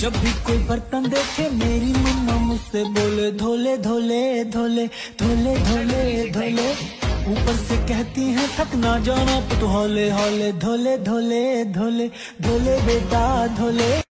जब भी कोई बर्तन देखे मेरी मम्मा मुझसे बोले धोले धोले धोले धोले धोले धोले। ऊपर से कहती हैं थक ना जाना तो हौले हौले धोले धोले धोले धोले बेटा धोले।